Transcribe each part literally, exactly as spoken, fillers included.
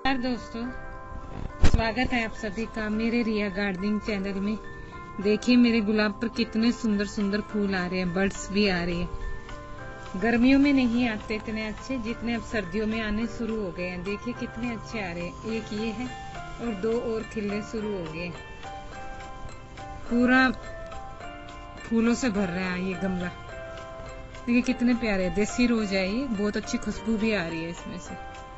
नमस्कार दोस्तों, स्वागत है आप सभी का मेरे रिया गार्डनिंग चैनल में। देखिए मेरे गुलाब पर कितने सुंदर सुंदर फूल आ रहे हैं, बर्ड्स भी आ रहे हैं। गर्मियों में नहीं आते इतने अच्छे जितने अब सर्दियों में आने शुरू हो गए हैं। देखिए कितने अच्छे आ रहे हैं। एक ये है और दो और खिलने शुरू हो गए। पूरा फूलों से भर रहा है ये गमला। देखिए कितने प्यारे हैं। देसी रोज है ये, बहुत अच्छी खुशबू भी आ रही है इसमें से।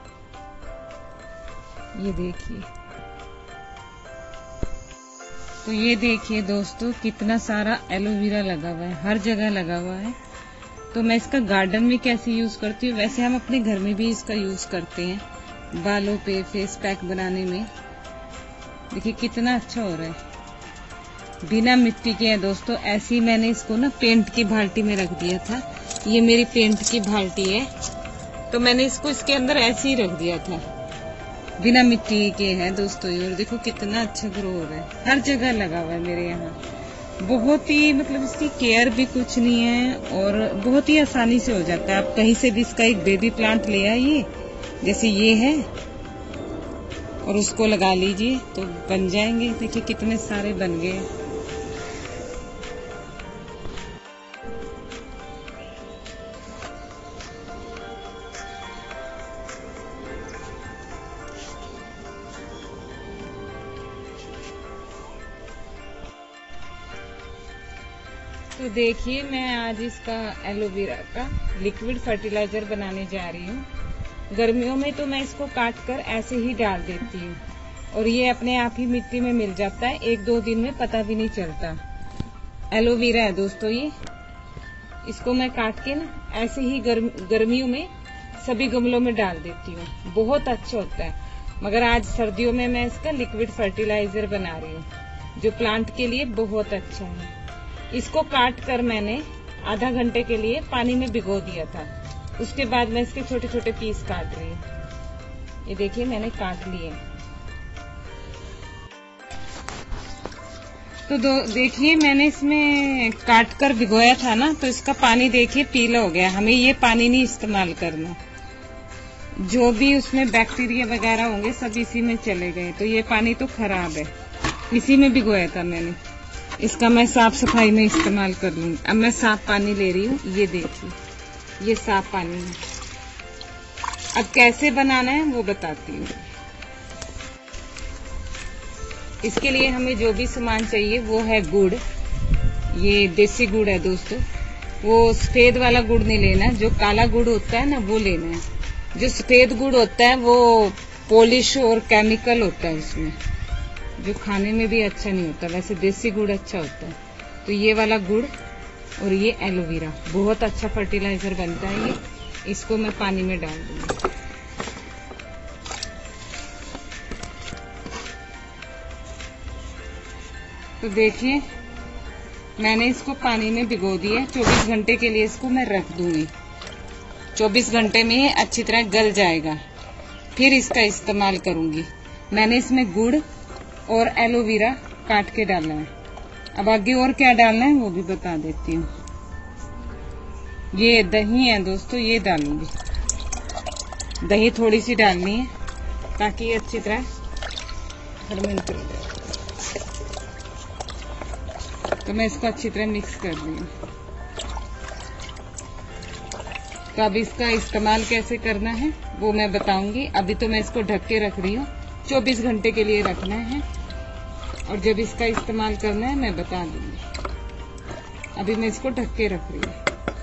ये देखिए, तो ये देखिए दोस्तों कितना सारा एलोवेरा लगा हुआ है, हर जगह लगा हुआ है। तो मैं इसका गार्डन में कैसे यूज करती हूँ, वैसे हम अपने घर में भी इसका यूज करते हैं बालों पे, फेस पैक बनाने में। देखिए कितना अच्छा हो रहा है, बिना मिट्टी के है दोस्तों। ऐसे ही मैंने इसको ना पेंट की बाल्टी में रख दिया था। ये मेरी पेंट की बाल्टी है, तो मैंने इसको इसके अंदर ऐसे ही रख दिया था, बिना मिट्टी के है दोस्तों। और देखो कितना अच्छा ग्रो हो रहा है, हर जगह लगा हुआ है मेरे यहाँ। बहुत ही मतलब इसकी केयर भी कुछ नहीं है और बहुत ही आसानी से हो जाता है। आप कहीं से भी इसका एक बेबी प्लांट ले आइए, जैसे ये है, और उसको लगा लीजिए तो बन जाएंगे। देखिए कितने सारे बन गए। तो देखिए मैं आज इसका एलोवेरा का लिक्विड फर्टिलाइजर बनाने जा रही हूँ। गर्मियों में तो मैं इसको काट कर ऐसे ही डाल देती हूँ और ये अपने आप ही मिट्टी में मिल जाता है, एक दो दिन में पता भी नहीं चलता। एलोवेरा है दोस्तों ये। इसको मैं काट के ना ऐसे ही गर्म, गर्मियों में सभी गमलों में डाल देती हूँ, बहुत अच्छा होता है। मगर आज सर्दियों में मैं इसका लिक्विड फर्टिलाइजर बना रही हूँ, जो प्लांट के लिए बहुत अच्छा है। इसको काट कर मैंने आधा घंटे के लिए पानी में भिगो दिया था। उसके बाद मैं इसके छोटे छोटे पीस काट रही हूँ। ये देखिए मैंने काट लिए। तो दो देखिए मैंने इसमें काट कर भिगोया था ना, तो इसका पानी देखिए पीला हो गया। हमें ये पानी नहीं इस्तेमाल करना, जो भी उसमें बैक्टीरिया वगैरह होंगे सब इसी में चले गए। तो ये पानी तो खराब है, इसी में भिगोया था मैंने। इसका मैं साफ सफाई में इस्तेमाल कर लूंगी। अब मैं साफ पानी ले रही हूँ। ये देखिए ये साफ पानी है। अब कैसे बनाना है वो बताती हूँ। इसके लिए हमें जो भी सामान चाहिए वो है गुड़। ये देसी गुड़ है दोस्तों, वो सफेद वाला गुड़ नहीं लेना, जो काला गुड़ होता है ना वो लेना है। जो सफेद गुड़ होता है वो पॉलिश और केमिकल होता है उसमें, जो खाने में भी अच्छा नहीं होता। वैसे देसी गुड़ अच्छा होता है। तो ये वाला गुड़ और ये एलोवेरा, बहुत अच्छा फर्टिलाइजर बनता है ये। इसको मैं पानी में डाल दूंगी। तो देखिए मैंने इसको पानी में भिगो दिया। चौबीस घंटे के लिए इसको मैं रख दूंगी। चौबीस घंटे में ये अच्छी तरह गल जाएगा, फिर इसका इस्तेमाल करूंगी। मैंने इसमें गुड़ और एलोवेरा काट के डालना है। अब आगे और क्या डालना है वो भी बता देती हूँ। ये दही है दोस्तों, ये डालूंगी। दही थोड़ी सी डालनी है ताकि ये अच्छी तरह फर्मेंट हो जाए। तो मैं इसको अच्छी तरह मिक्स कर रही हूँ। तो अब इसका इस्तेमाल कैसे करना है वो मैं बताऊंगी। अभी तो मैं इसको ढक के रख रही हूँ, चौबीस घंटे के लिए रखना है, और जब इसका इस्तेमाल करना है मैं बता दूंगी। अभी मैं इसको ढक के रख रही हूँ।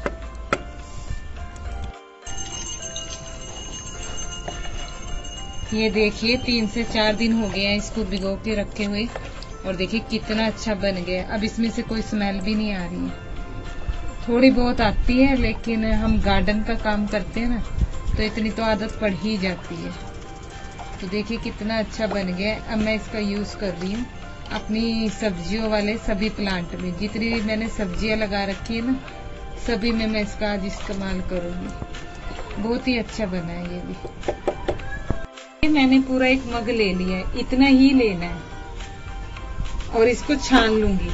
ये देखिए तीन से चार दिन हो गए हैं इसको भिगो के रखे हुए, और देखिए कितना अच्छा बन गया। अब इसमें से कोई स्मेल भी नहीं आ रही है। थोड़ी बहुत आती है, लेकिन हम गार्डन का काम करते हैं ना, तो इतनी तो आदत पड़ ही जाती है। तो देखिए कितना अच्छा बन गया। अब मैं इसका यूज कर रही हूँ अपनी सब्जियों वाले सभी प्लांट में। जितनी भी मैंने सब्जियां लगा रखी है ना, सभी में मैं इसका आज इस्तेमाल करूंगी। बहुत ही अच्छा बना है ये भी। मैंने पूरा एक मग ले लिया है, इतना ही लेना है, और इसको छान लूंगी।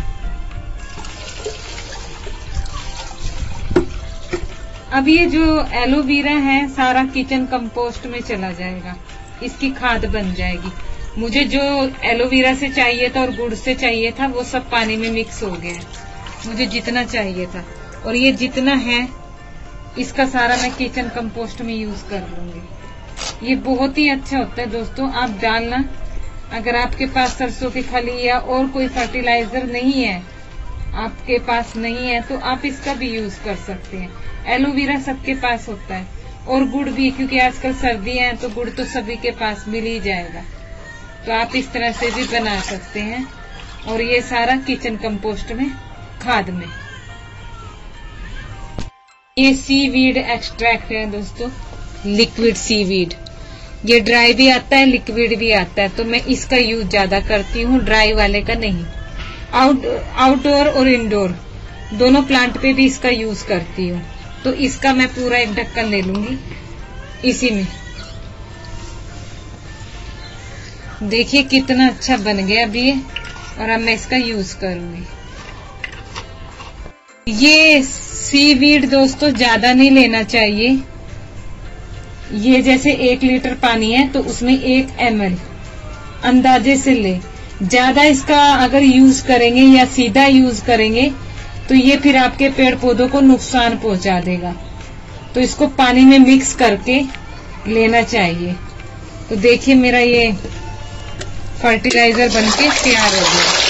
अब ये जो एलोवेरा है सारा किचन कंपोस्ट में चला जाएगा। इसकी खाद बन जाएगी। मुझे जो एलोवेरा से चाहिए था और गुड़ से चाहिए था वो सब पानी में मिक्स हो गया है, मुझे जितना चाहिए था। और ये जितना है इसका सारा मैं किचन कंपोस्ट में यूज कर लूंगी। ये बहुत ही अच्छा होता है दोस्तों, आप डालना। अगर आपके पास सरसों की खली या और कोई फर्टिलाइजर नहीं है, आपके पास नहीं है, तो आप इसका भी यूज कर सकते हैं। एलोवेरा सबके पास होता है और गुड़ भी, क्योंकि आजकल सर्दियां हैं तो गुड़ तो सभी के पास मिल ही जाएगा। तो आप इस तरह से भी बना सकते हैं। और ये सारा किचन कंपोस्ट में, खाद में। ये सीवीड एक्सट्रैक्ट है दोस्तों, लिक्विड सीवीड। ये ड्राई भी आता है, लिक्विड भी आता है, तो मैं इसका यूज ज्यादा करती हूँ, ड्राई वाले का नहीं। आउट आउटडोर और इंडोर दोनों प्लांट पे भी इसका यूज करती हूँ। तो इसका मैं पूरा एक ढक्कन ले लूंगी इसी में। देखिए कितना अच्छा बन गया अभी ये, और अब मैं इसका यूज करूंगी। ये सीवीड दोस्तों ज्यादा नहीं लेना चाहिए। ये जैसे एक लीटर पानी है तो उसमें एक एम एल अंदाजे से ले। ज्यादा इसका अगर यूज करेंगे या सीधा यूज करेंगे तो ये फिर आपके पेड़ पौधों को नुकसान पहुंचा देगा। तो इसको पानी में मिक्स करके लेना चाहिए। तो देखिए मेरा ये फर्टिलाइजर बनके तैयार हो गया।